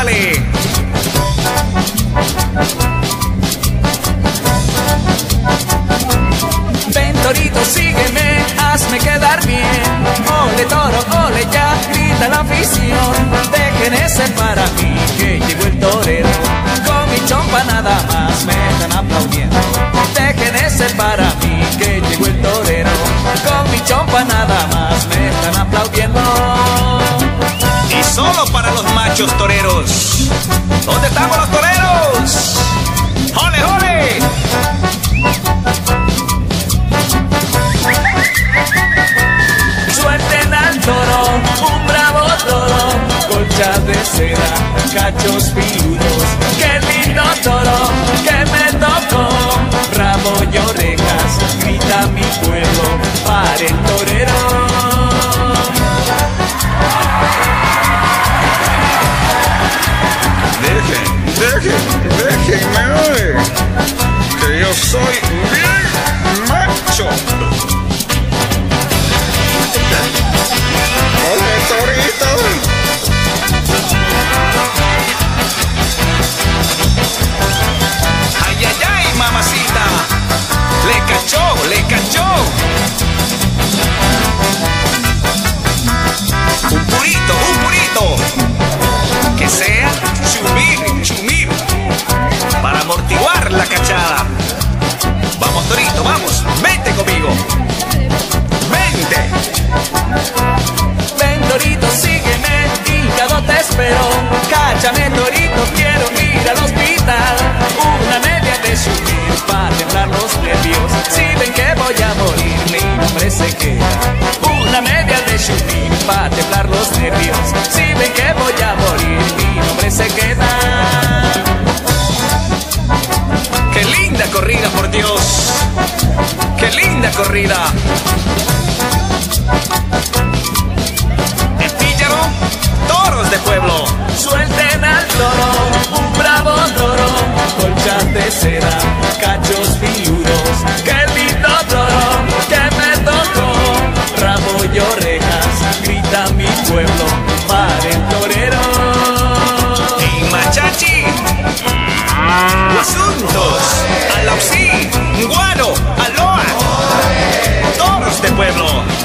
ándale. Ven torito, sígueme, hazme quedar bien. Ole toro, ole ya, grita la afición. Dejen ese para mí, que llegó el torero. Con mi chompa nada más me están aplaudiendo. Dejen ese para mí, que llegó el torero. Con mi chompa nada más me están aplaudiendo. Y solo para los machos toreros. ¿Dónde estamos los toreros? ¡Ole, ole! Suelten al toro, un bravo toro, colchas de seda, cachos piludos. Qué lindo toro que me tocó, rabo y orejas, grita mi pueblo, para el torero. Déjenme, que yo soy bien macho. ¡Ole, torito! ¡Ay, ay, ay, mamacita! ¡Le cachó, le cachó! ¡Un purito! Que sea chumir, para amortiguar la cachada. Vamos, torito, vamos, vente conmigo. ¡Vente! Ven torito, sígueme, hígado te espero. Cáchame torito, quiero ir al hospital. Una media de subir para temblar los nervios. Si ven que voy a morir, mi nombre se queda. Una media de subir para temblar los nervios. Si ven que voy a morir, mi nombre se queda. ¡Qué linda corrida, por Dios! ¡Qué linda corrida! El Píllaro, toros de pueblo. Suelten al toro, un bravo toro, colchas de seda, cachos piludos. Qué lindo toro que me tocó, rabo y orejas, grita mi pueblo, para el torero. Y machachi, asuntos, alausí, guaro, aloa, toros de pueblo.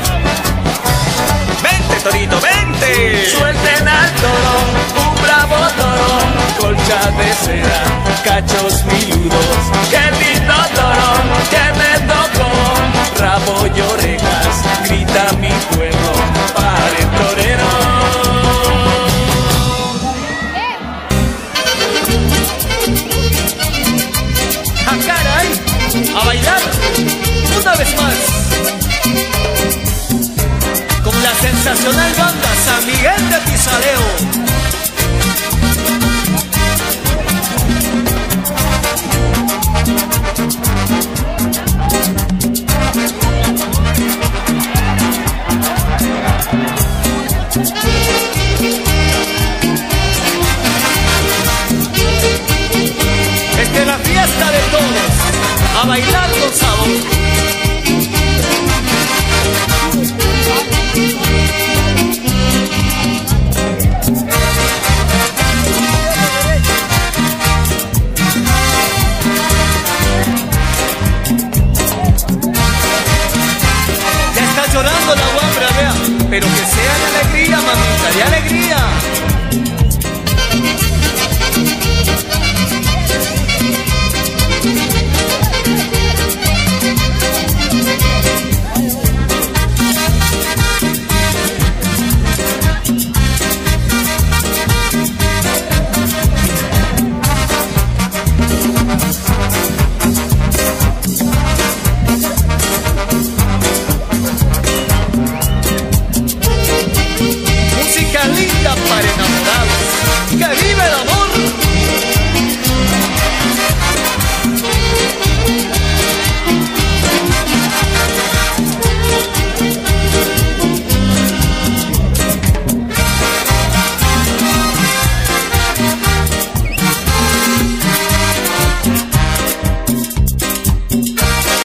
Vente, torito, vente. Suelten al toro, un bravo toro, colchas de seda, cachos piludos. Qué lindo toro que me tocó, rabo y orejas, grita mi pueblo, para el torero. ¡Ah, caray! ¡A bailar! ¡Una vez más! Con la sensacional banda San Miguel de Tizaleo.